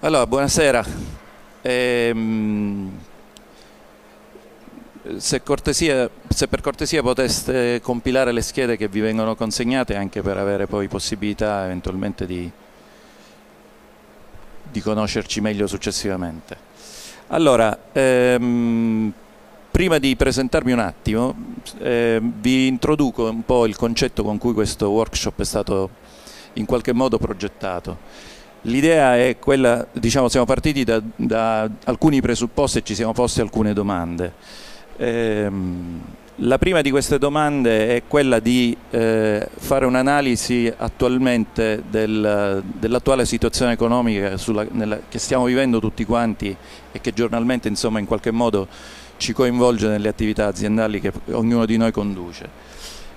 Allora, buonasera. Se per cortesia poteste compilare le schede che vi vengono consegnate, anche per avere poi possibilità eventualmente di conoscerci meglio successivamente. Allora, prima di presentarmi un attimo, vi introduco un po' il concetto con cui questo workshop è stato in qualche modo progettato. L'idea è quella, diciamo, siamo partiti da alcuni presupposti e ci siamo posti alcune domande. La prima di queste domande è quella di fare un'analisi attualmente dell'attuale situazione economica che stiamo vivendo tutti quanti e che giornalmente, insomma, in qualche modo ci coinvolge nelle attività aziendali che ognuno di noi conduce.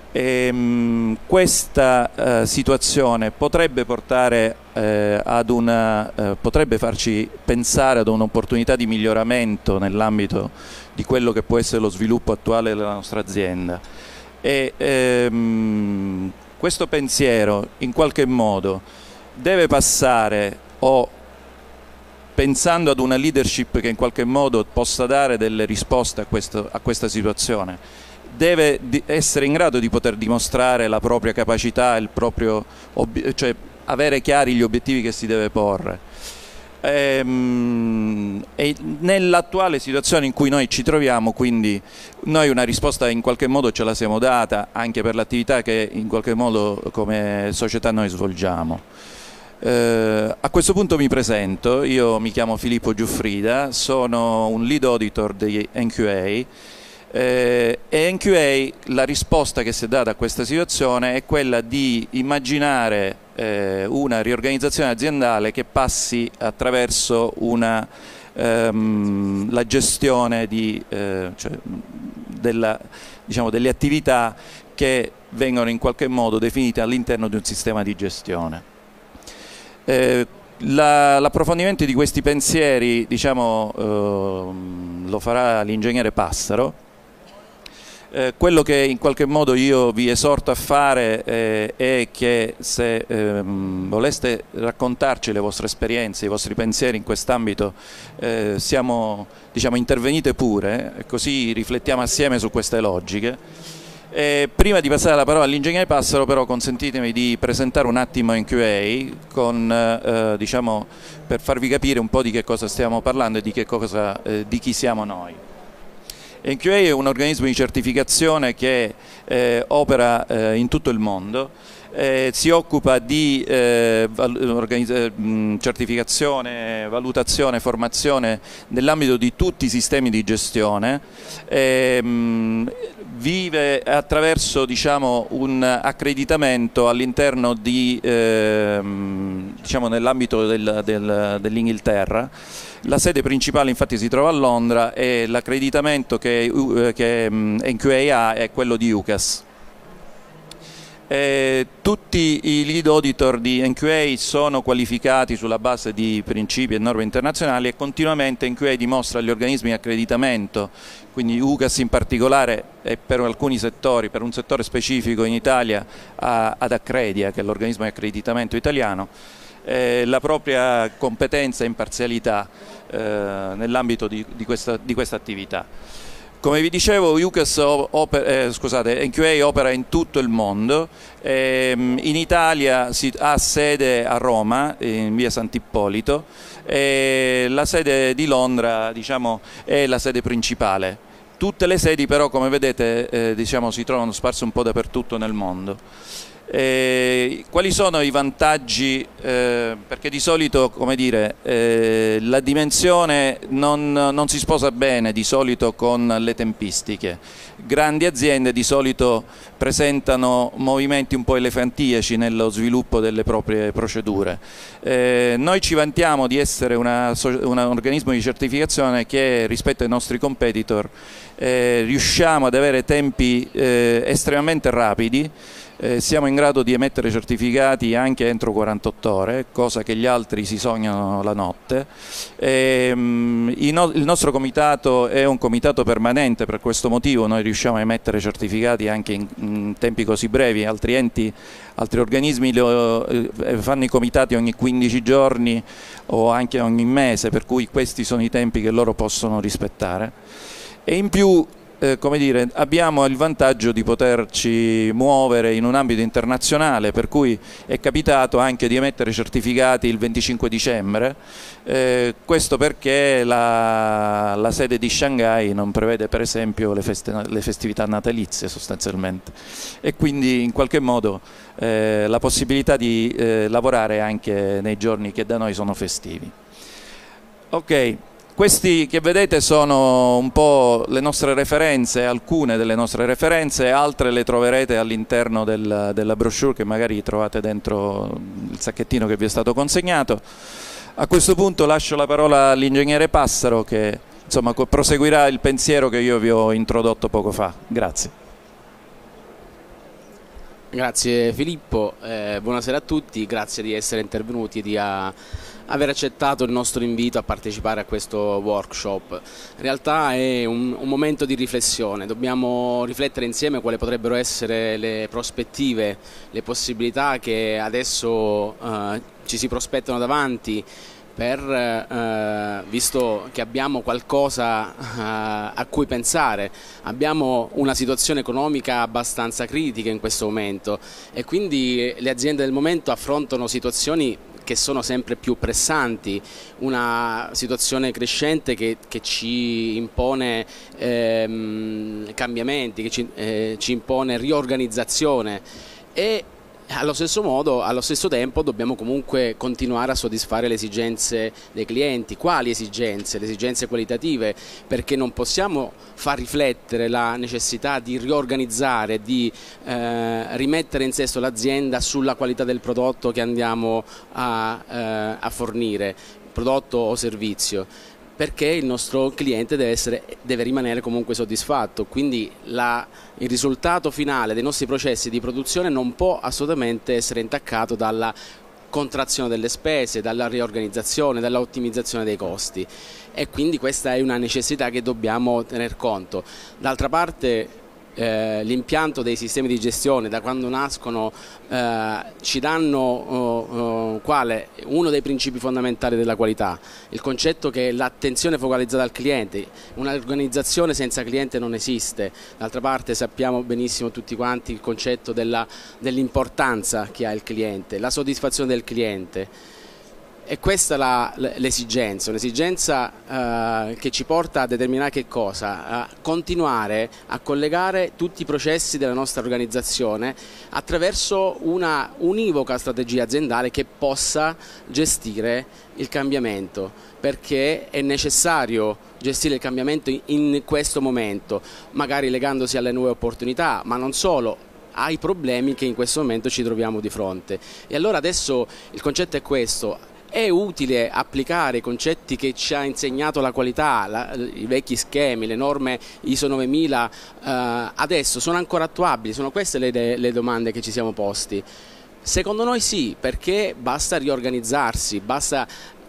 Questa situazione potrebbe portare potrebbe farci pensare ad un'opportunità di miglioramento nell'ambito di quello che può essere lo sviluppo attuale della nostra azienda. Questo pensiero in qualche modo deve passare, o pensando ad una leadership che in qualche modo possa dare delle risposte a questa situazione, deve essere in grado di poter dimostrare la propria capacità, cioè avere chiari gli obiettivi che si deve porre. E nell'attuale situazione in cui noi ci troviamo, quindi noi una risposta in qualche modo ce la siamo data, anche per l'attività che in qualche modo come società noi svolgiamo. A questo punto mi presento, io mi chiamo Filippo Giuffrida, sono un lead auditor di NQA. E NQA, la risposta che si è data a questa situazione è quella di immaginare una riorganizzazione aziendale che passi attraverso la gestione delle attività che vengono in qualche modo definite all'interno di un sistema di gestione. L'approfondimento di questi pensieri, diciamo, lo farà l'ingegnere Passaro. Quello che in qualche modo io vi esorto a fare è che se voleste raccontarci le vostre esperienze, i vostri pensieri in quest'ambito, diciamo, intervenite pure, così riflettiamo assieme su queste logiche. Prima di passare la parola all'ingegnere Passaro, però, consentitemi di presentare un attimo NQA diciamo, per farvi capire un po' di che cosa stiamo parlando e di chi siamo noi. NQA è un organismo di certificazione che opera in tutto il mondo, si occupa di certificazione, valutazione, formazione nell'ambito di tutti i sistemi di gestione, vive attraverso, diciamo, un accreditamento all'interno diciamo, nell'ambito dell'Inghilterra. La sede principale infatti si trova a Londra e l'accreditamento che NQA ha è quello di UCAS. Tutti i lead auditor di NQA sono qualificati sulla base di principi e norme internazionali e continuamente NQA dimostra agli organismi di accreditamento, quindi UCAS in particolare e per alcuni settori, per un settore specifico in Italia ad Accredia, che è l'organismo di accreditamento italiano, la propria competenza e imparzialità nell'ambito di questa attività. Come vi dicevo, NQA opera in tutto il mondo, in Italia ha sede a Roma, in via Sant'Ippolito, e la sede di Londra, diciamo, è la sede principale. Tutte le sedi però, come vedete, diciamo, si trovano sparse un po' dappertutto nel mondo. Quali sono i vantaggi? Perché di solito, come dire, la dimensione non si sposa bene di solito con le tempistiche. Grandi aziende di solito presentano movimenti un po' elefantiaci nello sviluppo delle proprie procedure. Noi ci vantiamo di essere un organismo di certificazione che rispetto ai nostri competitor riusciamo ad avere tempi estremamente rapidi, siamo in grado di emettere certificati anche entro 48 ore, cosa che gli altri si sognano la notte. Il nostro comitato è un comitato permanente, per questo motivo noi riusciamo a emettere certificati anche in tempi così brevi. Altri organismi fanno i comitati ogni 15 giorni o anche ogni mese, per cui questi sono i tempi che loro possono rispettare. E in più, come dire, abbiamo il vantaggio di poterci muovere in un ambito internazionale, per cui è capitato anche di emettere certificati il 25 dicembre, questo perché la sede di Shanghai non prevede per esempio le festività natalizie sostanzialmente, e quindi in qualche modo la possibilità di lavorare anche nei giorni che da noi sono festivi. Ok. Questi che vedete sono un po' le nostre referenze, alcune delle nostre referenze, altre le troverete all'interno della brochure che magari trovate dentro il sacchettino che vi è stato consegnato. A questo punto lascio la parola all'ingegnere Passaro che insomma proseguirà il pensiero che io vi ho introdotto poco fa. Grazie. Grazie Filippo, buonasera a tutti, grazie di essere intervenuti e di aver accettato il nostro invito a partecipare a questo workshop. In realtà è un momento di riflessione, dobbiamo riflettere insieme quali potrebbero essere le prospettive, le possibilità che adesso ci si prospettano davanti, visto che abbiamo qualcosa a cui pensare, abbiamo una situazione economica abbastanza critica in questo momento e quindi le aziende del momento affrontano situazioni che sono sempre più pressanti, una situazione crescente che ci impone cambiamenti, che ci impone riorganizzazione e allo stesso tempo dobbiamo comunque continuare a soddisfare le esigenze dei clienti. Quali esigenze? Le esigenze qualitative, perché non possiamo far riflettere la necessità di riorganizzare, di rimettere in sesto l'azienda sulla qualità del prodotto che andiamo a fornire, prodotto o servizio, perché il nostro cliente deve rimanere comunque soddisfatto, quindi il risultato finale dei nostri processi di produzione non può assolutamente essere intaccato dalla contrazione delle spese, dalla riorganizzazione, dall'ottimizzazione dei costi, e quindi questa è una necessità che dobbiamo tener conto. D'altra parte l'impianto dei sistemi di gestione, da quando nascono, ci danno uno dei principi fondamentali della qualità, il concetto che l'attenzione focalizzata al cliente, un'organizzazione senza cliente non esiste. D'altra parte sappiamo benissimo tutti quanti il concetto dell'importanza che ha il cliente, la soddisfazione del cliente. E questa è l'esigenza, un'esigenza che ci porta a determinare che cosa? A continuare a collegare tutti i processi della nostra organizzazione attraverso una univoca strategia aziendale che possa gestire il cambiamento, perché è necessario gestire il cambiamento in questo momento, magari legandosi alle nuove opportunità, ma non solo, ai problemi che in questo momento ci troviamo di fronte. E allora adesso il concetto è questo. È utile applicare i concetti che ci ha insegnato la qualità, i vecchi schemi, le norme ISO 9000, adesso sono ancora attuabili? Sono queste le domande che ci siamo posti? Secondo noi sì, perché basta riorganizzarsi, basta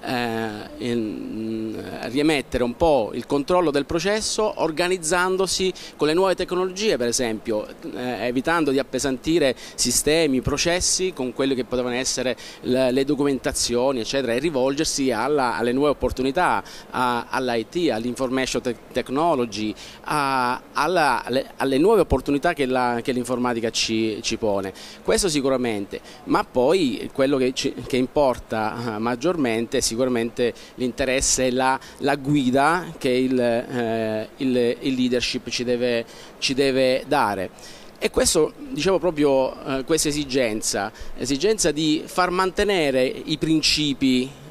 rimettere un po' il controllo del processo organizzandosi con le nuove tecnologie, per esempio, evitando di appesantire sistemi, processi con quelle che potevano essere le documentazioni eccetera, e rivolgersi alle nuove opportunità, all'IT, all'information technology, alle nuove opportunità che l'informatica ci pone. Questo sicuramente, ma poi quello che importa maggiormente sicuramente l'interesse e la guida che il leadership ci deve dare. E questo, dicevo, proprio questa esigenza di far mantenere i principi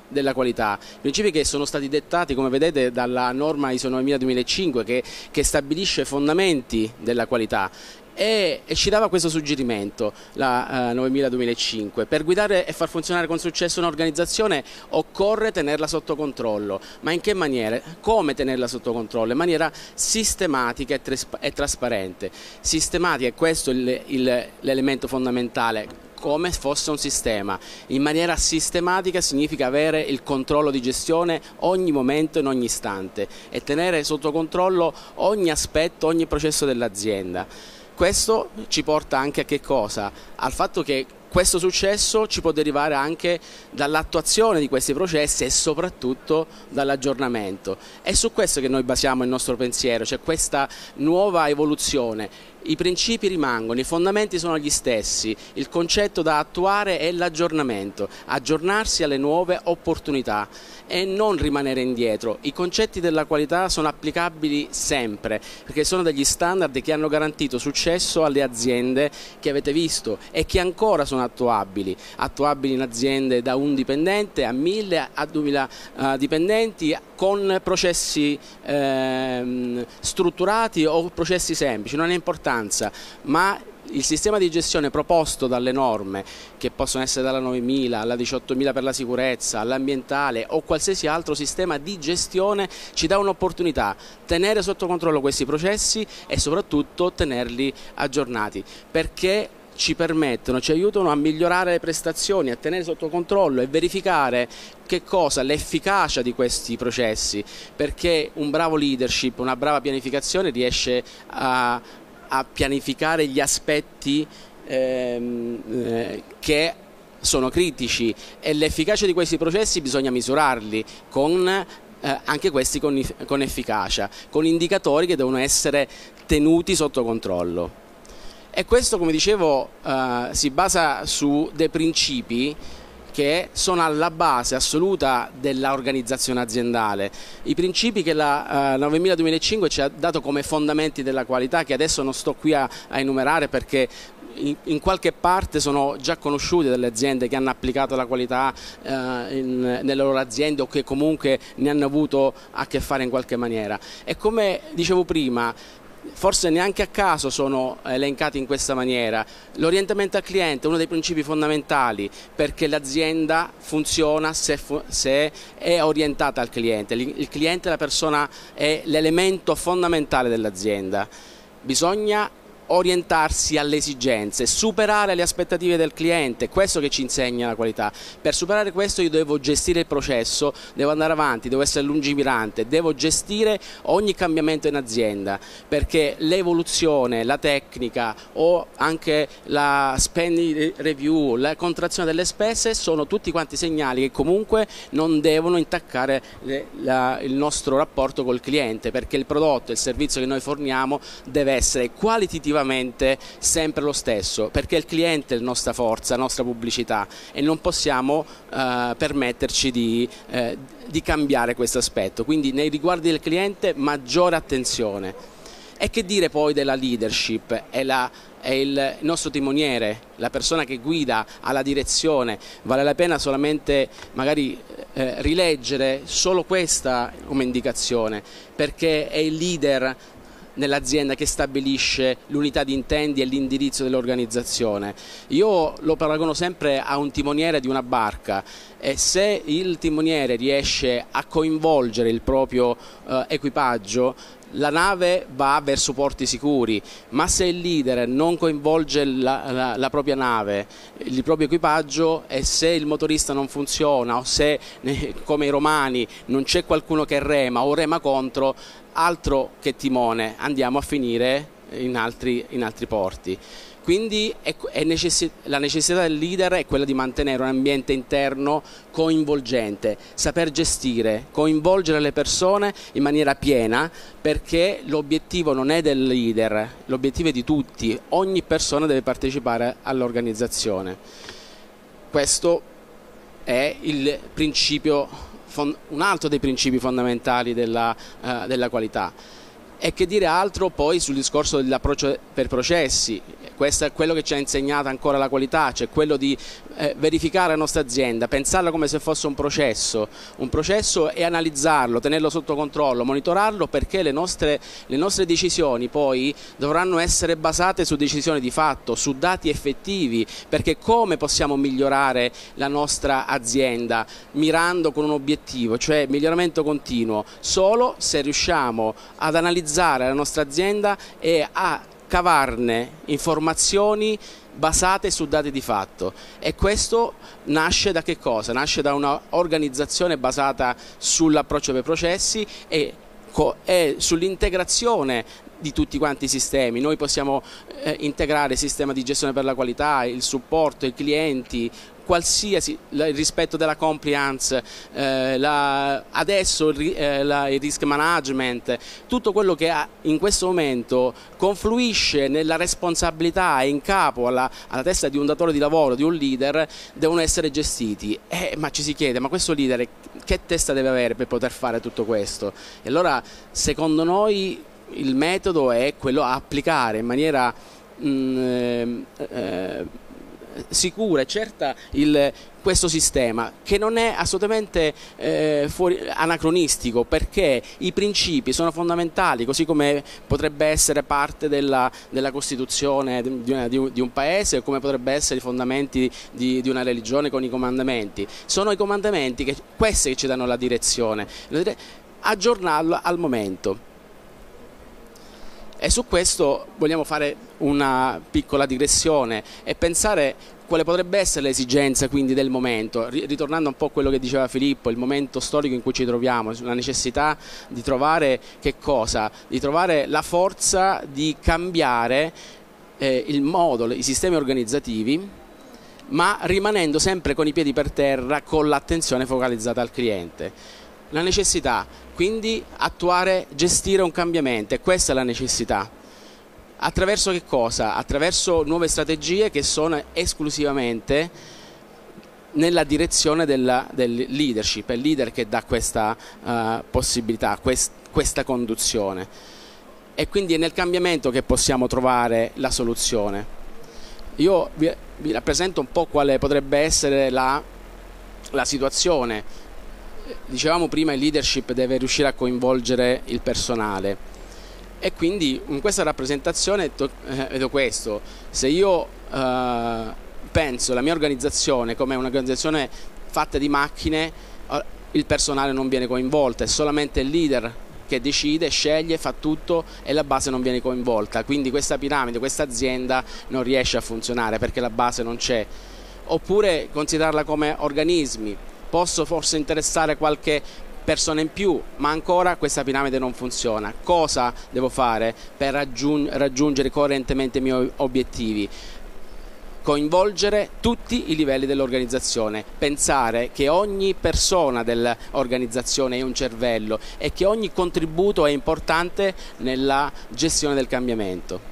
della qualità, principi che sono stati dettati, come vedete, dalla norma ISO 9000 2005 che stabilisce i fondamenti della qualità. E ci dava questo suggerimento, la 9000 2005: per guidare e far funzionare con successo un'organizzazione occorre tenerla sotto controllo. Ma in che maniera? Come tenerla sotto controllo? In maniera sistematica e trasparente. Sistematica, è questo l'elemento fondamentale, come fosse un sistema. In maniera sistematica significa avere il controllo di gestione ogni momento, in ogni istante, e tenere sotto controllo ogni aspetto, ogni processo dell'azienda. Questo ci porta anche a che cosa? Al fatto che questo successo ci può derivare anche dall'attuazione di questi processi e soprattutto dall'aggiornamento. È su questo che noi basiamo il nostro pensiero, cioè questa nuova evoluzione. I principi rimangono, i fondamenti sono gli stessi, il concetto da attuare è l'aggiornamento, aggiornarsi alle nuove opportunità e non rimanere indietro. I concetti della qualità sono applicabili sempre, perché sono degli standard che hanno garantito successo alle aziende che avete visto e che ancora sono attuabili in aziende da un dipendente a 1000 a 2000 dipendenti, con processi strutturati o processi semplici, non ha importanza, ma il sistema di gestione proposto dalle norme, che possono essere dalla 9000 alla 18000 per la sicurezza, all'ambientale o qualsiasi altro sistema di gestione, ci dà un'opportunità: tenere sotto controllo questi processi e soprattutto tenerli aggiornati, perché ci permettono, ci aiutano a migliorare le prestazioni, a tenere sotto controllo e verificare che cosa? L'efficacia di questi processi, perché un bravo leadership, una brava pianificazione riesce a pianificare gli aspetti che sono critici, e l'efficacia di questi processi bisogna misurarli con anche questi con efficacia, con indicatori che devono essere tenuti sotto controllo. E questo, come dicevo, si basa su dei principi che sono alla base assoluta dell'organizzazione aziendale. I principi che la 9000 2005 ci ha dato come fondamenti della qualità, che adesso non sto qui a enumerare perché in qualche parte sono già conosciuti dalle aziende che hanno applicato la qualità nelle loro aziende o che comunque ne hanno avuto a che fare in qualche maniera. E come dicevo prima, forse neanche a caso sono elencati in questa maniera. L'orientamento al cliente è uno dei principi fondamentali, perché l'azienda funziona se è orientata al cliente. Il cliente, la persona, è l'elemento fondamentale dell'azienda. Bisogna orientarsi alle esigenze, superare le aspettative del cliente, è questo che ci insegna la qualità. Per superare questo io devo gestire il processo, devo andare avanti, devo essere lungimirante, devo gestire ogni cambiamento in azienda, perché l'evoluzione, la tecnica o anche la spending review, la contrazione delle spese sono tutti quanti segnali che comunque non devono intaccare il nostro rapporto col cliente, perché il prodotto e il servizio che noi forniamo deve essere qualitativamente sempre lo stesso, perché il cliente è la nostra forza, la nostra pubblicità, e non possiamo permetterci di cambiare questo aspetto. Quindi nei riguardi del cliente maggiore attenzione. E che dire poi della leadership? È il nostro timoniere, la persona che guida alla direzione. Vale la pena solamente magari rileggere solo questa come indicazione, perché è il leader nell'azienda che stabilisce l'unità di intenti e l'indirizzo dell'organizzazione. Io lo paragono sempre a un timoniere di una barca, e se il timoniere riesce a coinvolgere il proprio equipaggio, la nave va verso porti sicuri, ma se il leader non coinvolge la propria nave, il proprio equipaggio, e se il motorista non funziona, o se come i romani non c'è qualcuno che rema o rema contro, altro che timone, andiamo a finire in altri porti. Quindi la necessità del leader è quella di mantenere un ambiente interno coinvolgente, saper gestire, coinvolgere le persone in maniera piena, perché l'obiettivo non è del leader, l'obiettivo è di tutti, ogni persona deve partecipare all'organizzazione. Questo è il principio, un altro dei principi fondamentali della qualità. E che dire altro poi sul discorso dell'approccio per processi? questo è quello che ci ha insegnato ancora la qualità, cioè quello di verificare la nostra azienda, pensarla come se fosse un processo e analizzarlo, tenerlo sotto controllo, monitorarlo, perché le nostre decisioni poi dovranno essere basate su decisioni di fatto, su dati effettivi, perché come possiamo migliorare la nostra azienda mirando con un obiettivo, cioè miglioramento continuo, solo se riusciamo ad analizzare la nostra azienda e a cavarne informazioni basate su dati di fatto. E questo nasce da che cosa? Nasce da un'organizzazione basata sull'approccio per processi e sull'integrazione di tutti quanti i sistemi. Noi possiamo integrare il sistema di gestione per la qualità, il supporto, i clienti, qualsiasi, il rispetto della compliance, adesso il risk management, tutto quello che in questo momento confluisce nella responsabilità e in capo alla testa di un datore di lavoro, di un leader, devono essere gestiti. Ma ci si chiede, ma questo leader che testa deve avere per poter fare tutto questo? E allora, secondo noi, il metodo è quello a applicare in maniera sicura e certa questo sistema, che non è assolutamente anacronistico, perché i principi sono fondamentali, così come potrebbe essere parte della Costituzione di un paese, come potrebbe essere i fondamenti di una religione con i comandamenti. Sono i comandamenti questi che ci danno la direzione, aggiornarlo al momento. E su questo vogliamo fare una piccola digressione e pensare quale potrebbe essere l'esigenza quindi del momento, ritornando un po' a quello che diceva Filippo, il momento storico in cui ci troviamo, la necessità di trovare che cosa? Di trovare la forza di cambiare il modo, i sistemi organizzativi, ma rimanendo sempre con i piedi per terra, con l'attenzione focalizzata al cliente. La necessità, quindi gestire un cambiamento, e questa è la necessità. Attraverso che cosa? Attraverso nuove strategie che sono esclusivamente nella direzione del leadership, è il leader che dà questa possibilità, questa conduzione. E quindi è nel cambiamento che possiamo trovare la soluzione. Io vi rappresento un po' quale potrebbe essere la situazione. Dicevamo prima, il leadership deve riuscire a coinvolgere il personale, e quindi in questa rappresentazione vedo questo: se io penso la mia organizzazione come un'organizzazione fatta di macchine, il personale non viene coinvolto, è solamente il leader che decide, sceglie, fa tutto e la base non viene coinvolta, quindi questa piramide, questa azienda non riesce a funzionare perché la base non c'è. Oppure considerarla come organismi. Posso forse interessare qualche persona in più, ma ancora questa piramide non funziona. Cosa devo fare per raggiungere coerentemente i miei obiettivi? Coinvolgere tutti i livelli dell'organizzazione, pensare che ogni persona dell'organizzazione è un cervello e che ogni contributo è importante nella gestione del cambiamento.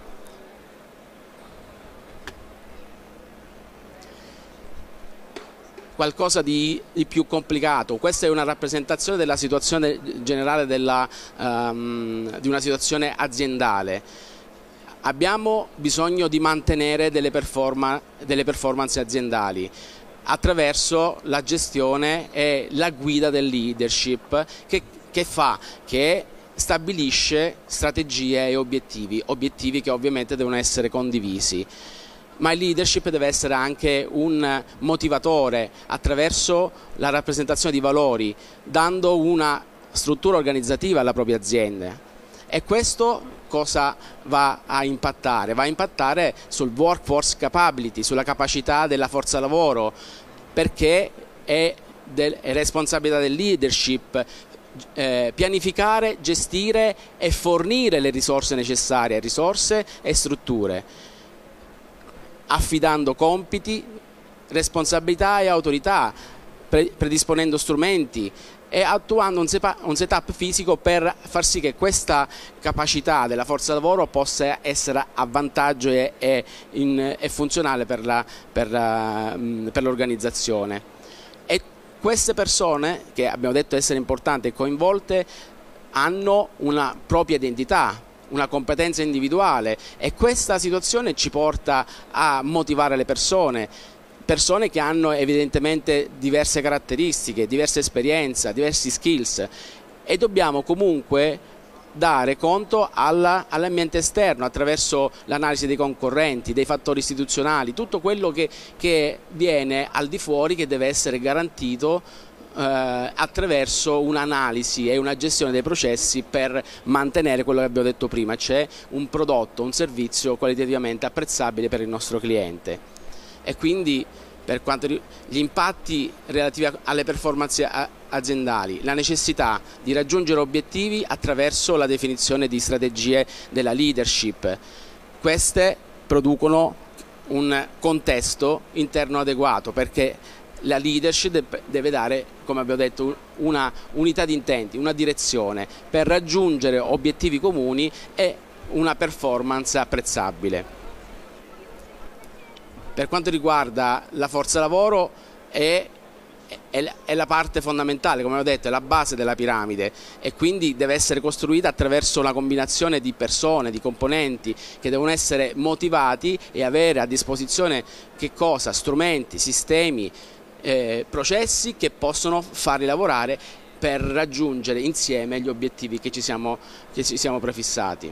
Qualcosa di più complicato. Questa è una rappresentazione della situazione generale di una situazione aziendale. Abbiamo bisogno di mantenere delle performance aziendali attraverso la gestione e la guida del leadership che stabilisce strategie e obiettivi che ovviamente devono essere condivisi. Ma il leadership deve essere anche un motivatore attraverso la rappresentazione di valori, dando una struttura organizzativa alla propria azienda. E questo cosa va a impattare? Va a impattare sul workforce capability, sulla capacità della forza lavoro, perché è responsabilità del leadership pianificare, gestire e fornire le risorse necessarie, risorse e strutture, affidando compiti, responsabilità e autorità, predisponendo strumenti e attuando un setup fisico per far sì che questa capacità della forza lavoro possa essere a vantaggio e funzionale per l'organizzazione. E queste persone, che abbiamo detto essere importanti e coinvolte, hanno una propria identità, una competenza individuale, e questa situazione ci porta a motivare le persone che hanno evidentemente diverse caratteristiche, diverse esperienze, diversi skills, e dobbiamo comunque dare conto all'ambiente esterno attraverso l'analisi dei concorrenti, dei fattori istituzionali, tutto quello che viene al di fuori, che deve essere garantito attraverso un'analisi e una gestione dei processi per mantenere quello che abbiamo detto prima, cioè un prodotto, un servizio qualitativamente apprezzabile per il nostro cliente. E quindi per quanto gli impatti relativi alle performance aziendali, la necessità di raggiungere obiettivi attraverso la definizione di strategie della leadership, queste producono un contesto interno adeguato, perché la leadership deve dare, come abbiamo detto, una unità di intenti, una direzione per raggiungere obiettivi comuni e una performance apprezzabile. Per quanto riguarda la forza lavoro è la parte fondamentale, come ho detto, è la base della piramide, e quindi deve essere costruita attraverso una combinazione di persone, di componenti che devono essere motivati e avere a disposizione che cosa? Strumenti, sistemi, processi che possono farli lavorare per raggiungere insieme gli obiettivi che ci siamo prefissati.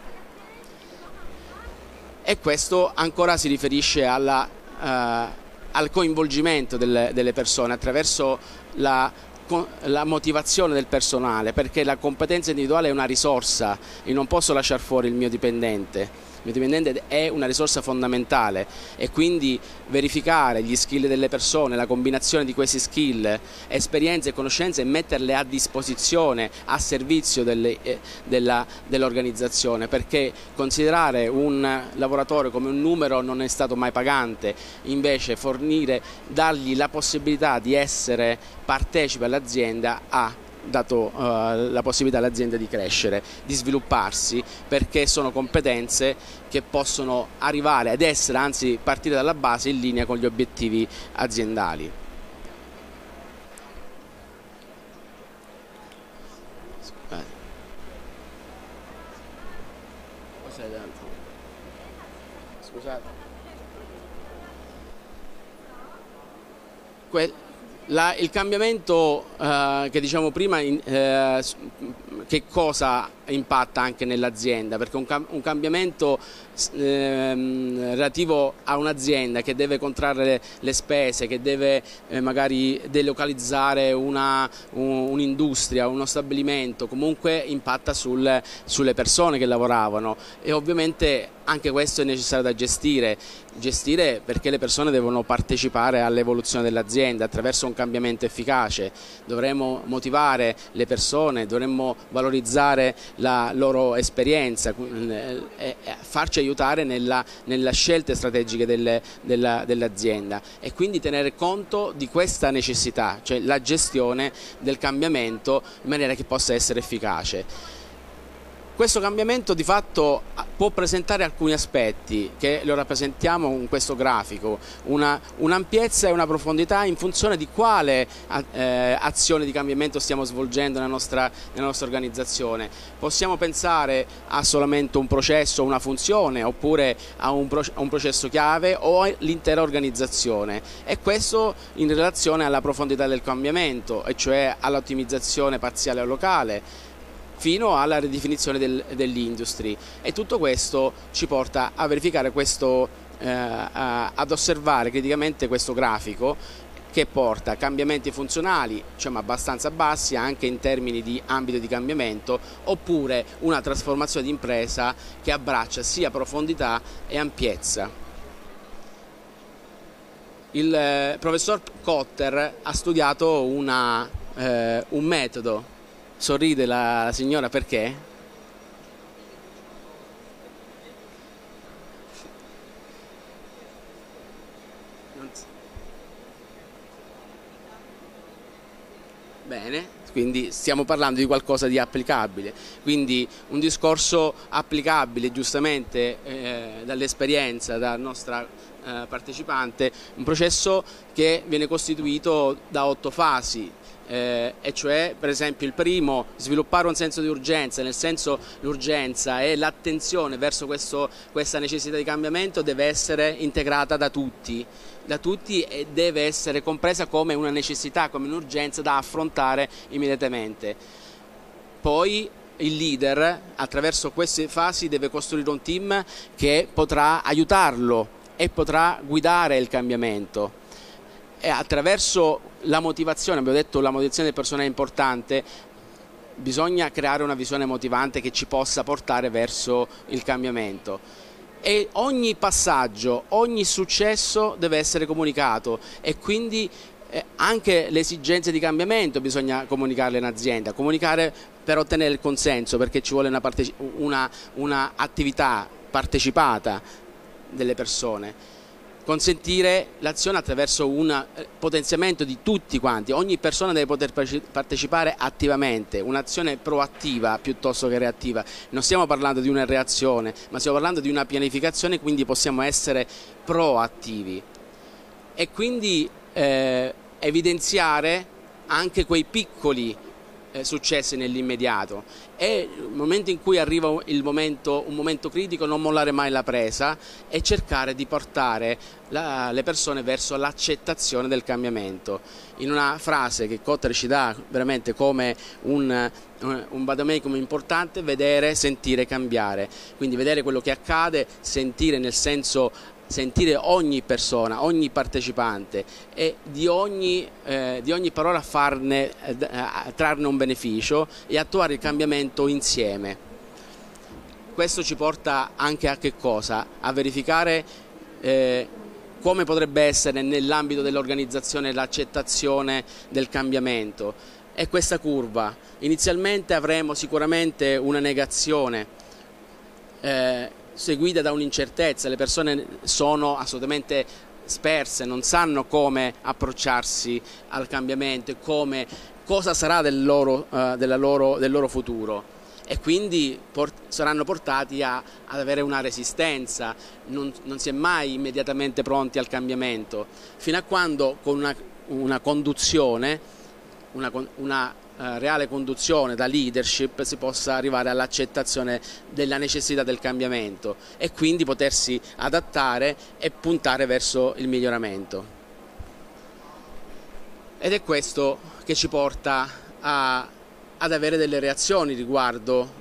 E questo ancora si riferisce al coinvolgimento delle persone attraverso la motivazione del personale, perché la competenza individuale è una risorsa, io non posso lasciare fuori il mio dipendente. Il mio dipendente è una risorsa fondamentale, e quindi verificare gli skill delle persone, la combinazione di questi skill, esperienze e conoscenze, e metterle a disposizione, a servizio dell'organizzazione, perché considerare un lavoratore come un numero non è stato mai pagante, invece dargli la possibilità di essere partecipe all'azienda ha dato la possibilità all'azienda di crescere, di svilupparsi, perché sono competenze che possono arrivare ad essere, anzi partire dalla base, in linea con gli obiettivi aziendali. Scusate. Il cambiamento che diciamo prima, che cosa impatta anche nell'azienda? Perché un cambiamento relativo a un'azienda che deve contrarre le spese, che deve magari delocalizzare un'industria, uno stabilimento, comunque impatta sulle persone che lavoravano, e ovviamente anche questo è necessario da gestire, perché le persone devono partecipare all'evoluzione dell'azienda attraverso un cambiamento efficace. Dovremo motivare le persone, dovremmo valorizzare la loro esperienza e farci aiutare nella scelte strategiche dell'azienda, e quindi tenere conto di questa necessità, cioè la gestione del cambiamento in maniera che possa essere efficace. Questo cambiamento di fatto può presentare alcuni aspetti che lo rappresentiamo in questo grafico, un'ampiezza e una profondità in funzione di quale azione di cambiamento stiamo svolgendo nella nostra organizzazione. Possiamo pensare a solamente un processo, una funzione, oppure a un processo chiave, o l'intera organizzazione, e questo in relazione alla profondità del cambiamento, e cioè all'ottimizzazione parziale o locale, fino alla ridefinizione dell'industry, e tutto questo ci porta a verificare ad osservare criticamente questo grafico, che porta cambiamenti funzionali, diciamo abbastanza bassi anche in termini di ambito di cambiamento, oppure una trasformazione di impresa che abbraccia sia profondità e ampiezza. Il professor Kotter ha studiato un metodo. Sorride la signora perché? Bene, quindi stiamo parlando di qualcosa di applicabile, quindi un discorso applicabile giustamente dall'esperienza, dalla nostra partecipante, un processo che viene costituito da 8 fasi. E cioè, per esempio, il primo, sviluppare un senso di urgenza, nel senso l'urgenza e l'attenzione verso questa necessità di cambiamento deve essere integrata da tutti e deve essere compresa come una necessità, come un'urgenza da affrontare immediatamente. Poi il leader, attraverso queste fasi, deve costruire un team che potrà aiutarlo e potrà guidare il cambiamento. E attraverso la motivazione, abbiamo detto la motivazione del personale è importante, bisogna creare una visione motivante che ci possa portare verso il cambiamento. E ogni passaggio, ogni successo deve essere comunicato e quindi anche le esigenze di cambiamento bisogna comunicarle in azienda, comunicare per ottenere il consenso, perché ci vuole una attività partecipata delle persone. Consentire l'azione attraverso un potenziamento di tutti quanti, ogni persona deve poter partecipare attivamente, un'azione proattiva piuttosto che reattiva. Non stiamo parlando di una reazione, ma stiamo parlando di una pianificazione, quindi possiamo essere proattivi e quindi evidenziare anche quei piccoli successi nell'immediato e nel momento in cui arriva un momento critico non mollare mai la presa e cercare di portare le persone verso l'accettazione del cambiamento. In una frase che Kotler ci dà veramente come un vademecum importante: vedere, sentire, cambiare. Quindi vedere quello che accade, sentire nel senso sentire ogni persona, ogni partecipante e di ogni parola trarne un beneficio e attuare il cambiamento insieme. Questo ci porta anche a che cosa? A verificare come potrebbe essere nell'ambito dell'organizzazione l'accettazione del cambiamento. È questa curva. Inizialmente avremo sicuramente una negazione seguita da un'incertezza, le persone sono assolutamente sperse, non sanno come approcciarsi al cambiamento e cosa sarà del loro futuro e quindi saranno portati ad avere una resistenza, non si è mai immediatamente pronti al cambiamento, fino a quando con una conduzione, una reale conduzione da leadership si possa arrivare all'accettazione della necessità del cambiamento e quindi potersi adattare e puntare verso il miglioramento. Ed è questo che ci porta ad avere delle reazioni riguardo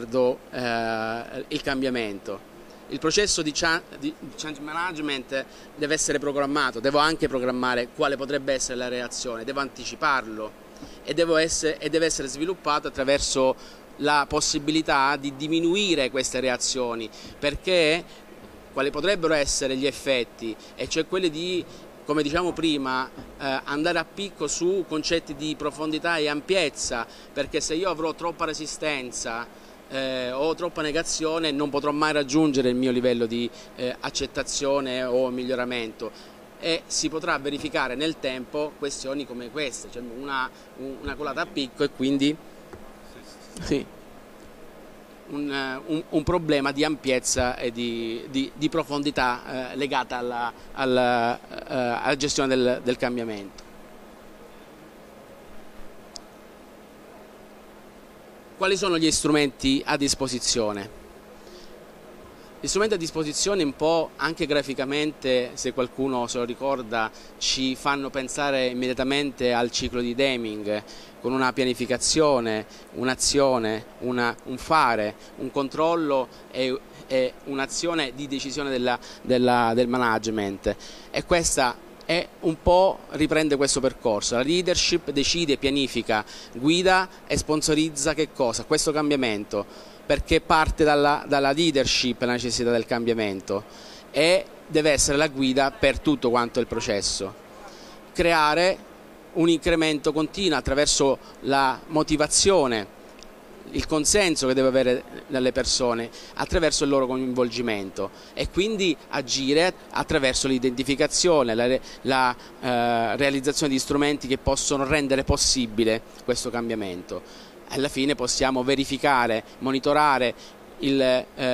il cambiamento. Il processo di change management deve essere programmato, devo anche programmare quale potrebbe essere la reazione, devo anticiparlo e deve essere sviluppato attraverso la possibilità di diminuire queste reazioni, perché quali potrebbero essere gli effetti, e cioè quelli di, come diciamo prima, andare a picco su concetti di profondità e ampiezza, perché se io avrò troppa resistenza o troppa negazione non potrò mai raggiungere il mio livello di accettazione o miglioramento. E si potrà verificare nel tempo questioni come queste, cioè una colata a picco e quindi sì, un problema di ampiezza e di profondità legata alla gestione del cambiamento. Quali sono gli strumenti a disposizione? Gli strumenti a disposizione, un po' anche graficamente, se qualcuno se lo ricorda, ci fanno pensare immediatamente al ciclo di Deming, con una pianificazione, un'azione, un fare, un controllo e un'azione di decisione del management. E questa è un po' riprende questo percorso. La leadership decide, pianifica, guida e sponsorizza che cosa? Questo cambiamento, perché parte dalla leadership la necessità del cambiamento e deve essere la guida per tutto quanto il processo. Creare un incremento continuo attraverso la motivazione, il consenso che deve avere dalle persone, attraverso il loro coinvolgimento e quindi agire attraverso l'identificazione, la realizzazione di strumenti che possono rendere possibile questo cambiamento. Alla fine possiamo verificare, monitorare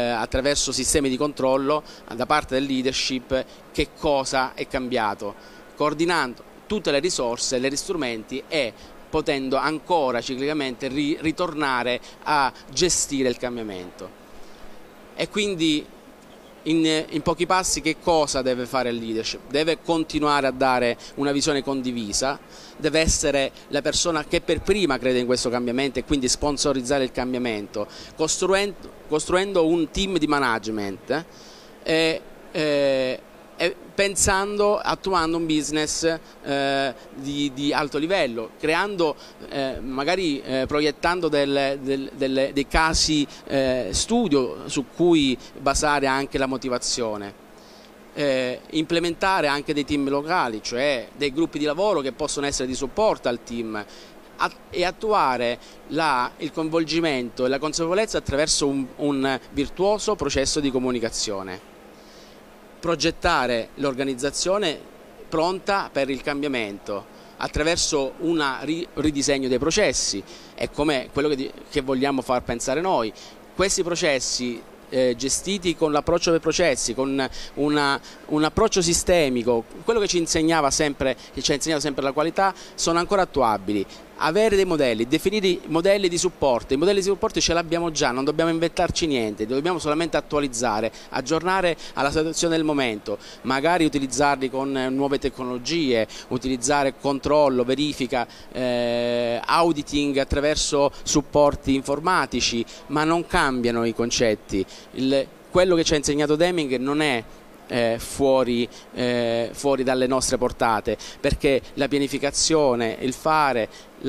attraverso sistemi di controllo da parte del leadership che cosa è cambiato, coordinando tutte le risorse, gli strumenti e potendo ancora ciclicamente ritornare a gestire il cambiamento. E quindi in pochi passi che cosa deve fare il leadership? Deve continuare a dare una visione condivisa, deve essere la persona che per prima crede in questo cambiamento e quindi sponsorizzare il cambiamento, costruendo un team di management e pensando, attuando un business di alto livello, creando, magari proiettando dei casi studio su cui basare anche la motivazione, implementare anche dei team locali, cioè dei gruppi di lavoro che possono essere di supporto al team, e attuare il coinvolgimento e la consapevolezza attraverso un virtuoso processo di comunicazione. Progettare l'organizzazione pronta per il cambiamento attraverso un ridisegno dei processi, è come quello che vogliamo far pensare noi. Questi processi gestiti con l'approccio dei processi, con un approccio sistemico, quello che ci ha insegnato sempre la qualità, sono ancora attuabili. Avere dei modelli, definire i modelli di supporto ce l'abbiamo già, non dobbiamo inventarci niente, dobbiamo solamente attualizzare, aggiornare alla situazione del momento, magari utilizzarli con nuove tecnologie, utilizzare controllo, verifica, auditing attraverso supporti informatici, ma non cambiano i concetti. Quello che ci ha insegnato Deming non è fuori dalle nostre portate, perché la pianificazione, il fare,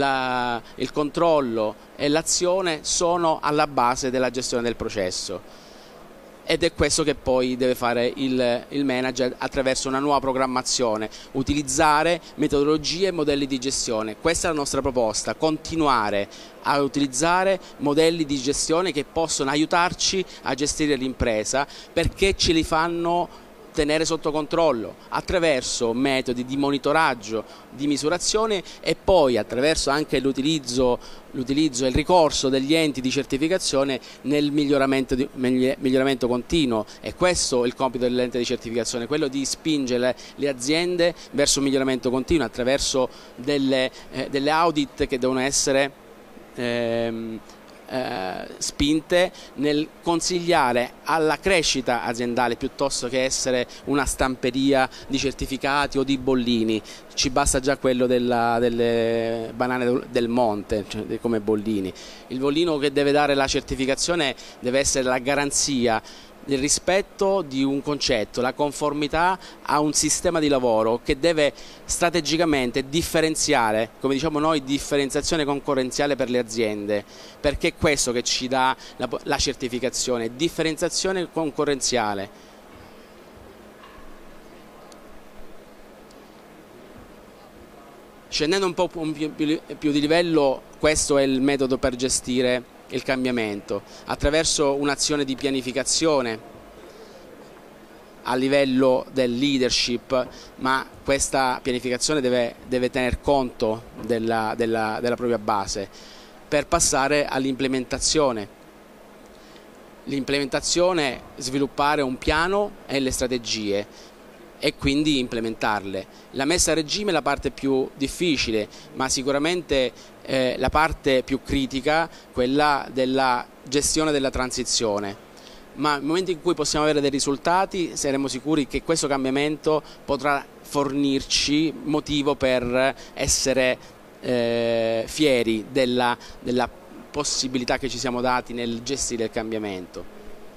il controllo e l'azione sono alla base della gestione del processo, ed è questo che poi deve fare il manager attraverso una nuova programmazione, utilizzare metodologie e modelli di gestione. Questa è la nostra proposta: continuare a utilizzare modelli di gestione che possono aiutarci a gestire l'impresa, perché ce li fanno tenere sotto controllo attraverso metodi di monitoraggio, di misurazione, e poi attraverso anche l'utilizzo e il ricorso degli enti di certificazione nel miglioramento continuo. E questo è il compito dell'ente di certificazione, quello di spingere le aziende verso un miglioramento continuo attraverso delle audit che devono essere spinte nel consigliare alla crescita aziendale piuttosto che essere una stamperia di certificati o di bollini. Ci basta già quello delle banane del monte, cioè, come bollini. Il bollino che deve dare la certificazione deve essere la garanzia del rispetto di un concetto, la conformità a un sistema di lavoro che deve strategicamente differenziare, come diciamo noi, differenziazione concorrenziale per le aziende, perché è questo che ci dà la certificazione, differenziazione concorrenziale. Scendendo un po' più di livello, questo è il metodo per gestire il cambiamento, attraverso un'azione di pianificazione a livello del leadership, ma questa pianificazione deve tener conto della propria base, per passare all'implementazione. L'implementazione, sviluppare un piano e le strategie e quindi implementarle. La messa a regime è la parte più difficile, ma sicuramente la parte più critica, quella della gestione della transizione. Ma nel momento in cui possiamo avere dei risultati, saremo sicuri che questo cambiamento potrà fornirci motivo per essere fieri della possibilità che ci siamo dati nel gestire il cambiamento.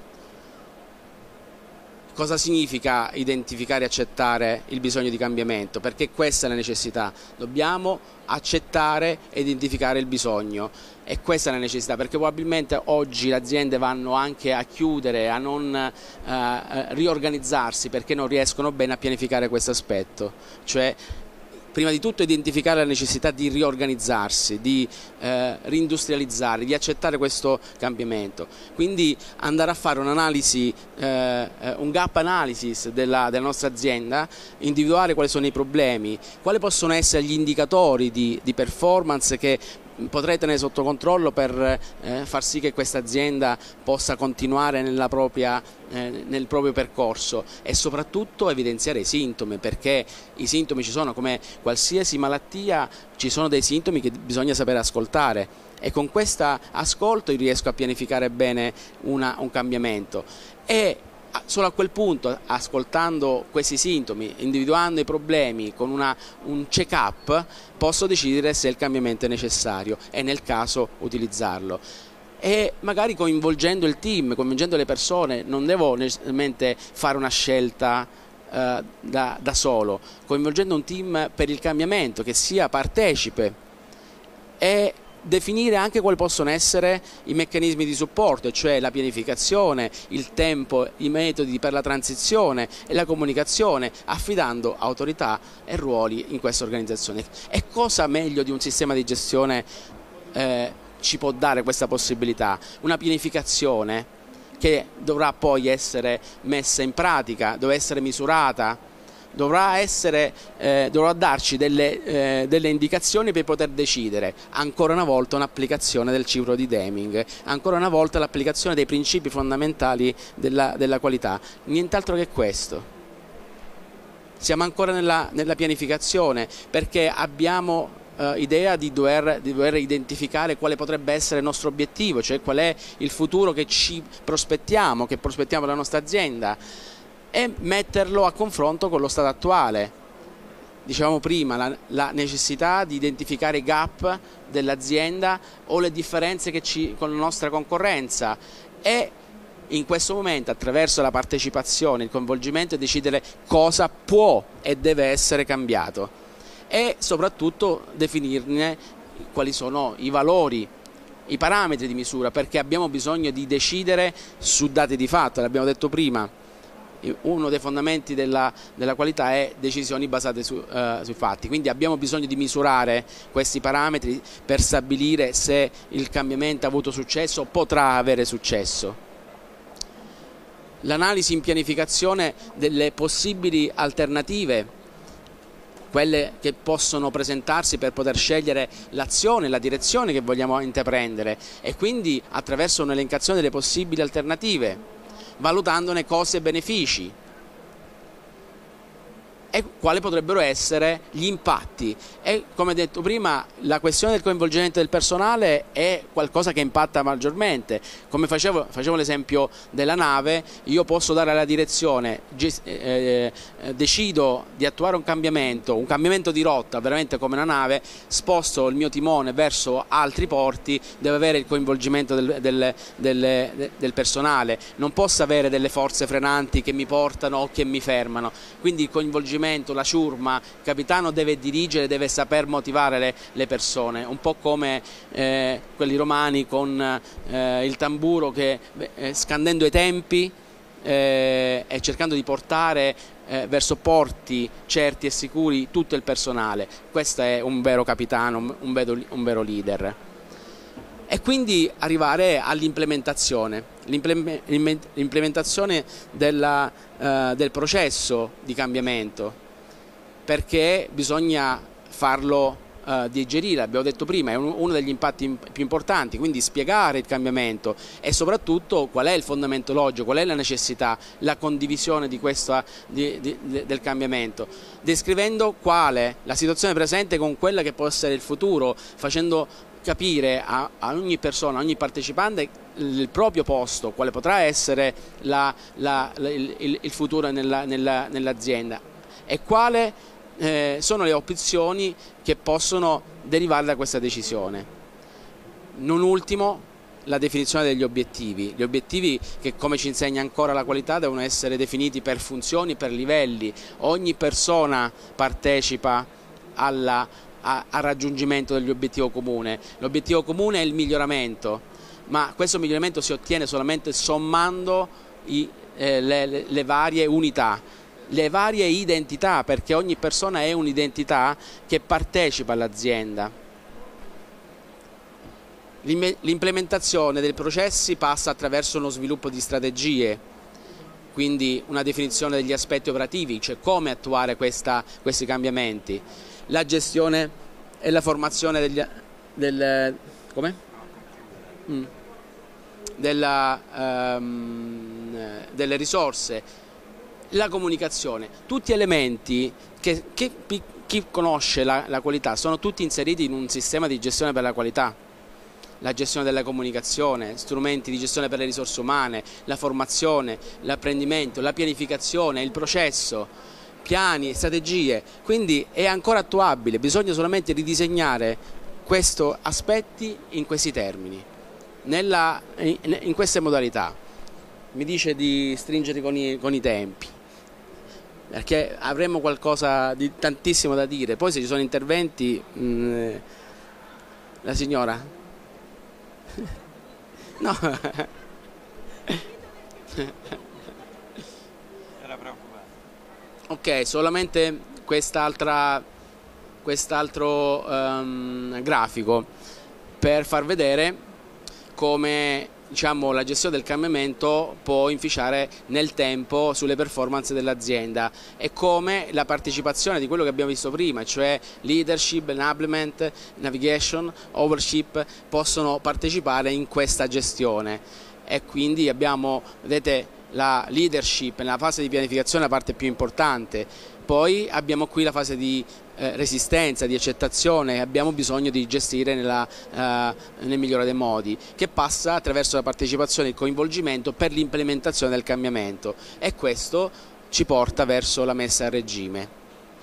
Cosa significa identificare e accettare il bisogno di cambiamento? Perché questa è la necessità, dobbiamo accettare e identificare il bisogno, e questa è la necessità, perché probabilmente oggi le aziende vanno anche a chiudere, a non riorganizzarsi, perché non riescono bene a pianificare questo aspetto, cioè prima di tutto identificare la necessità di riorganizzarsi, di reindustrializzare, di accettare questo cambiamento. Quindi andare a fare un'analisi, un gap analysis della nostra azienda, individuare quali sono i problemi, quali possono essere gli indicatori di performance che potrei tenere sotto controllo per far sì che questa azienda possa continuare nel proprio percorso, e soprattutto evidenziare i sintomi, perché i sintomi ci sono, come qualsiasi malattia ci sono dei sintomi che bisogna sapere ascoltare, e con questo ascolto io riesco a pianificare bene un cambiamento, e solo a quel punto, ascoltando questi sintomi, individuando i problemi con un check-up, posso decidere se il cambiamento è necessario e nel caso utilizzarlo. E magari coinvolgendo il team, coinvolgendo le persone, non devo necessariamente fare una scelta da solo, coinvolgendo un team per il cambiamento che sia partecipe, e definire anche quali possono essere i meccanismi di supporto, cioè la pianificazione, il tempo, i metodi per la transizione e la comunicazione, affidando autorità e ruoli in questa organizzazione. E cosa meglio di un sistema di gestione ci può dare questa possibilità? Una pianificazione che dovrà poi essere messa in pratica, dovrà essere misurata, dovrà darci delle indicazioni per poter decidere. Ancora una volta un'applicazione del ciclo di Deming, ancora una volta l'applicazione dei principi fondamentali della qualità, nient'altro che questo. Siamo ancora nella pianificazione, perché abbiamo idea di dover identificare quale potrebbe essere il nostro obiettivo, cioè qual è il futuro che prospettiamo per la nostra azienda, e metterlo a confronto con lo stato attuale. Dicevamo prima, la necessità di identificare i gap dell'azienda o le differenze con la nostra concorrenza, e in questo momento, attraverso la partecipazione, il coinvolgimento, decidere cosa può e deve essere cambiato, e soprattutto definirne quali sono i valori, i parametri di misura, perché abbiamo bisogno di decidere su dati di fatto. L'abbiamo detto prima, uno dei fondamenti della qualità è decisioni basate sui fatti, quindi abbiamo bisogno di misurare questi parametri per stabilire se il cambiamento ha avuto successo o potrà avere successo. L'analisi in pianificazione delle possibili alternative, quelle che possono presentarsi per poter scegliere l'azione, la direzione che vogliamo intraprendere, e quindi attraverso un'elencazione delle possibili alternative, valutandone costi e benefici e quali potrebbero essere gli impatti. E come detto prima, la questione del coinvolgimento del personale è qualcosa che impatta maggiormente. Come facevo l'esempio della nave, io posso dare la direzione, decido di attuare un cambiamento di rotta, veramente come una nave, sposto il mio timone verso altri porti, devo avere il coinvolgimento del personale, non posso avere delle forze frenanti che mi portano o che mi fermano, quindi il coinvolgimento, la ciurma, il capitano deve dirigere, deve saper motivare le persone, un po' come quelli romani con il tamburo che scandendo i tempi e cercando di portare verso porti certi e sicuri tutto il personale. Questo è un vero capitano, un vero leader. E quindi arrivare all'implementazione, l'implementazione del processo di cambiamento, perché bisogna farlo digerire, abbiamo detto prima, è uno degli impatti più importanti, quindi spiegare il cambiamento e soprattutto qual è il fondamento logico, qual è la necessità, la condivisione del cambiamento, descrivendo quale la situazione presente con quella che può essere il futuro, facendo capire a ogni persona, a ogni partecipante il proprio posto, quale potrà essere il futuro nell'azienda e quali sono le opzioni che possono derivare da questa decisione. Non ultimo, la definizione degli obiettivi. Gli obiettivi che, come ci insegna ancora la qualità, devono essere definiti per funzioni, per livelli. Ogni persona partecipa al raggiungimento dell'obiettivo comune. L'obiettivo comune è il miglioramento, ma questo miglioramento si ottiene solamente sommando le varie unità, le varie identità, perché ogni persona è un'identità che partecipa all'azienda. L'implementazione dei processi passa attraverso uno sviluppo di strategie, quindi una definizione degli aspetti operativi, cioè come attuare questi cambiamenti, la gestione e la formazione come? Delle risorse, la comunicazione, tutti elementi che chi conosce la qualità sono tutti inseriti in un sistema di gestione per la qualità. La gestione della comunicazione, strumenti di gestione per le risorse umane, la formazione, l'apprendimento, la pianificazione, il processo, piani, strategie, quindi è ancora attuabile, bisogna solamente ridisegnare questi aspetti in questi termini, in queste modalità. Mi dice di stringere con i tempi, perché avremmo qualcosa di tantissimo da dire, poi se ci sono interventi, la signora? No. Era preoccupato. Ok, solamente quest'altro grafico per far vedere come, diciamo, la gestione del cambiamento può inficiare nel tempo sulle performance dell'azienda e come la partecipazione di quello che abbiamo visto prima, cioè leadership, enablement, navigation, ownership, possono partecipare in questa gestione. E quindi abbiamo, vedete, la leadership nella fase di pianificazione è la parte più importante, poi abbiamo qui la fase di resistenza, di accettazione, abbiamo bisogno di gestire nel migliore dei modi, che passa attraverso la partecipazione e il coinvolgimento per l'implementazione del cambiamento, e questo ci porta verso la messa a regime.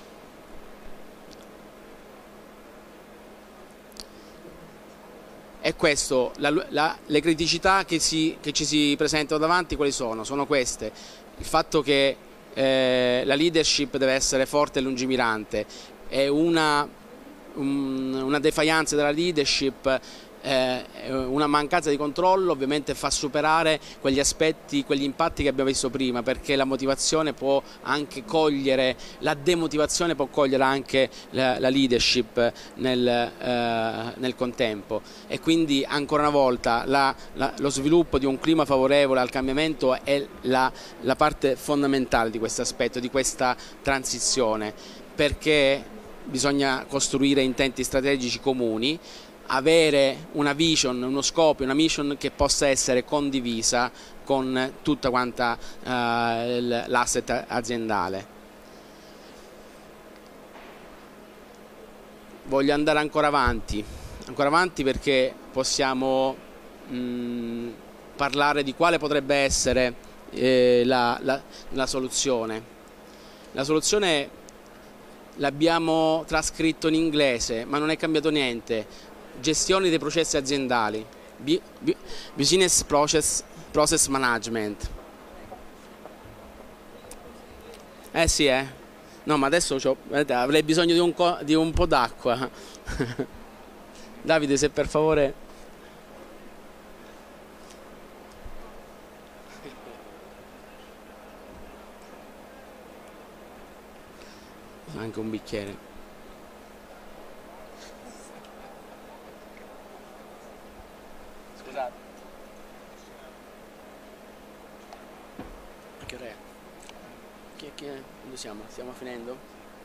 E questo, le criticità che ci si presentano davanti quali sono? Sono queste: il fatto che la leadership deve essere forte e lungimirante, è una defiance della leadership, una mancanza di controllo ovviamente fa superare quegli aspetti, quegli impatti che abbiamo visto prima, perché la motivazione può anche cogliere, la demotivazione può cogliere anche la leadership nel contempo, e quindi ancora una volta lo sviluppo di un clima favorevole al cambiamento è la parte fondamentale di questo aspetto, di questa transizione, perché bisogna costruire intenti strategici comuni, avere una vision, uno scopo, una mission che possa essere condivisa con tutta quanta l'asset aziendale. Voglio andare ancora avanti perché possiamo parlare di quale potrebbe essere la soluzione. La soluzione l'abbiamo trascritto in inglese, ma non è cambiato niente. Gestione dei processi aziendali, business process management. Sì, no, ma adesso avrei bisogno di un po' d'acqua. Davide, se per favore. Anche un bicchiere. Scusate. A che ora è? Dove siamo? Stiamo finendo?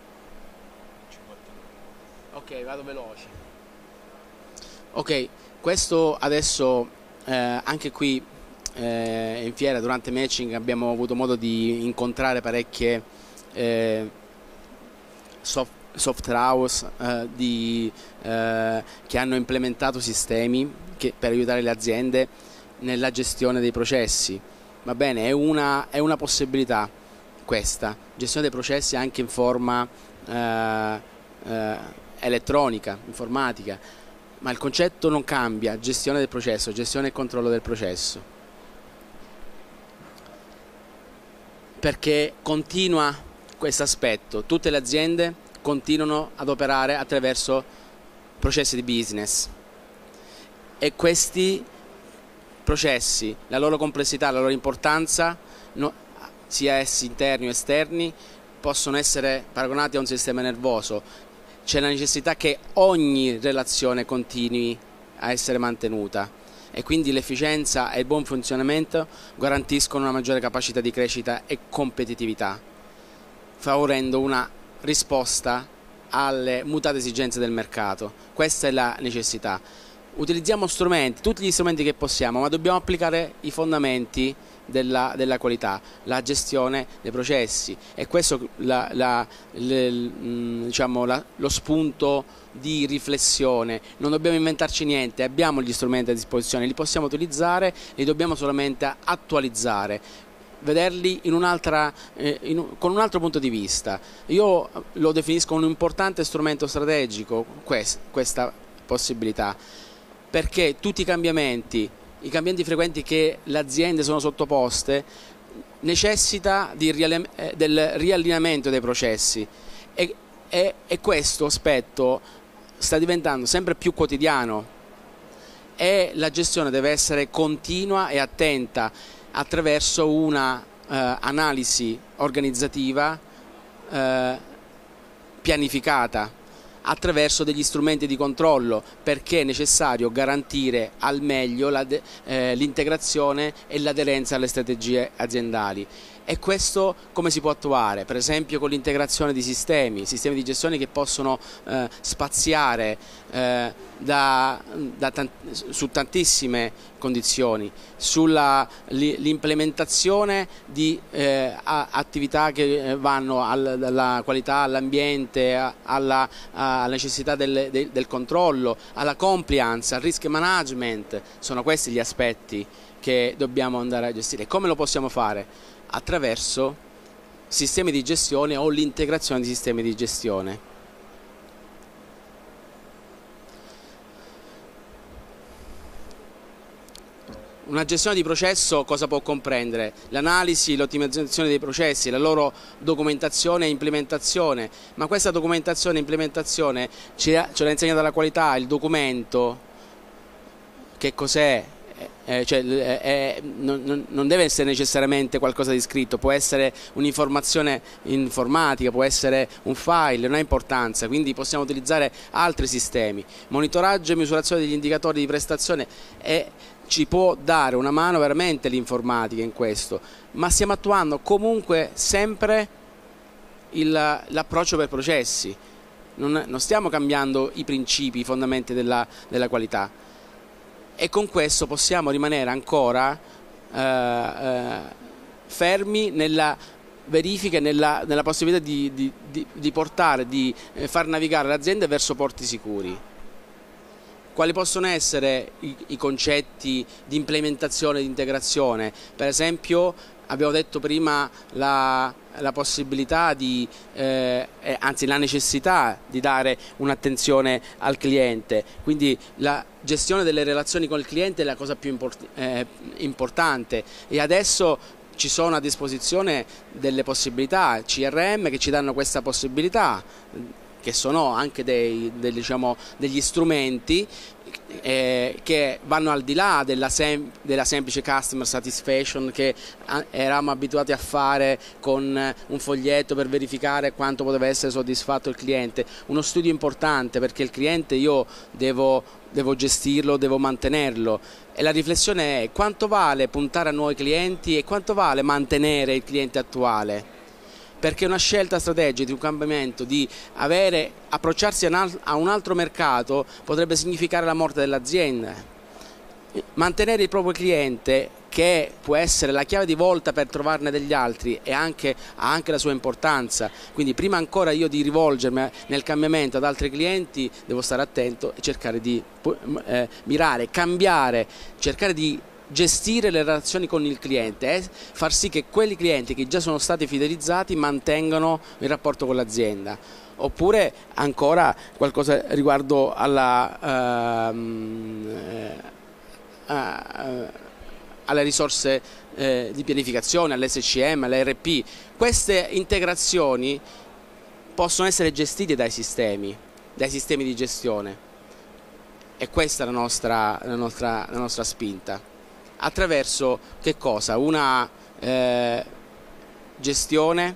50. Ok, vado veloce. Ok, questo adesso anche qui in fiera durante matching abbiamo avuto modo di incontrare parecchie software house che hanno implementato sistemi per aiutare le aziende nella gestione dei processi. Va bene, è una possibilità questa, gestione dei processi anche in forma elettronica, informatica, ma il concetto non cambia: gestione del processo, gestione e controllo del processo, perché continua questo aspetto, tutte le aziende continuano ad operare attraverso processi di business, e questi processi, la loro complessità, la loro importanza, sia essi interni o esterni, possono essere paragonati a un sistema nervoso. C'è la necessità che ogni relazione continui a essere mantenuta, e quindi l'efficienza e il buon funzionamento garantiscono una maggiore capacità di crescita e competitività, favorendo una risposta alle mutate esigenze del mercato. Questa è la necessità. Utilizziamo strumenti, tutti gli strumenti che possiamo, ma dobbiamo applicare i fondamenti della qualità, la gestione dei processi, e questo diciamo, lo spunto di riflessione. Non dobbiamo inventarci niente, abbiamo gli strumenti a disposizione, li possiamo utilizzare, li dobbiamo solamente attualizzare, vederli con un altro punto di vista. Io lo definisco un importante strumento strategico, questa possibilità, perché tutti i cambiamenti frequenti che le aziende sono sottoposte necessita del riallineamento dei processi, e questo aspetto sta diventando sempre più quotidiano, e la gestione deve essere continua e attenta attraverso una analisi organizzativa pianificata, attraverso degli strumenti di controllo, perché è necessario garantire al meglio l'integrazione e l'aderenza alle strategie aziendali. E questo come si può attuare? Per esempio con l'integrazione di sistemi di gestione che possono spaziare su tantissime condizioni, sull'implementazione di attività che vanno dalla qualità all'ambiente, alla necessità del controllo, alla compliance, al risk management. Sono questi gli aspetti che dobbiamo andare a gestire. Come lo possiamo fare? Attraverso sistemi di gestione o l'integrazione di sistemi di gestione. Una gestione di processo cosa può comprendere? L'analisi, l'ottimizzazione dei processi, la loro documentazione e implementazione, ma questa documentazione e implementazione ce l'ha insegnata la qualità, il documento, che cos'è? Non deve essere necessariamente qualcosa di scritto, può essere un'informazione informatica, può essere un file, non ha importanza, quindi possiamo utilizzare altri sistemi. Monitoraggio e misurazione degli indicatori di prestazione ci può dare una mano veramente l'informatica in questo, ma stiamo attuando comunque sempre l'approccio per processi, non stiamo cambiando i principi, i fondamenti della qualità. E con questo possiamo rimanere ancora fermi nella verifica e nella possibilità di far navigare l'azienda verso porti sicuri. Quali possono essere i concetti di implementazione e di integrazione? Per esempio, abbiamo detto prima la possibilità anzi la necessità di dare un'attenzione al cliente, quindi la gestione delle relazioni con il cliente è la cosa più importante, e adesso ci sono a disposizione delle possibilità CRM che ci danno questa possibilità, che sono anche degli strumenti che vanno al di là della semplice customer satisfaction che eravamo abituati a fare con un foglietto per verificare quanto poteva essere soddisfatto il cliente. Uno studio importante, perché il cliente io devo gestirlo, devo mantenerlo, e la riflessione è: quanto vale puntare a nuovi clienti e quanto vale mantenere il cliente attuale? Perché una scelta strategica di un cambiamento, di approcciarsi a un altro mercato, potrebbe significare la morte dell'azienda. Mantenere il proprio cliente, che può essere la chiave di volta per trovarne degli altri, ha anche la sua importanza. Quindi prima ancora io di rivolgermi nel cambiamento ad altri clienti, devo stare attento e cercare di mirare, cambiare, cercare di gestire le relazioni con il cliente, far sì che quelli clienti che già sono stati fidelizzati mantengano il rapporto con l'azienda. Oppure ancora qualcosa riguardo alle risorse di pianificazione, all'SCM, all'ERP. Queste integrazioni possono essere gestite dai sistemi di gestione, e questa è la nostra spinta. Attraverso che cosa? Una gestione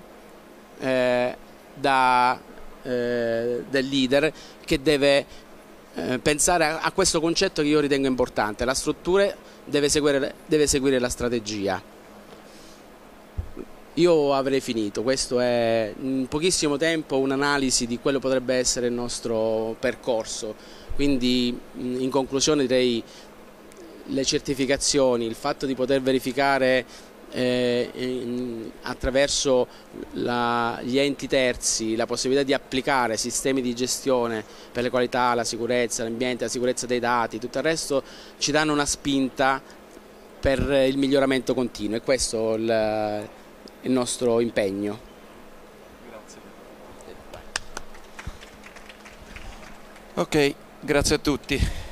del leader che deve pensare a questo concetto che io ritengo importante: la struttura deve seguire la strategia. Io avrei finito, questo è in pochissimo tempo un'analisi di quello che potrebbe essere il nostro percorso, quindi in conclusione direi le certificazioni, il fatto di poter verificare attraverso gli enti terzi la possibilità di applicare sistemi di gestione per le qualità, la sicurezza, l'ambiente, la sicurezza dei dati, tutto il resto ci danno una spinta per il miglioramento continuo e questo è il nostro impegno. Grazie. Ok, grazie a tutti.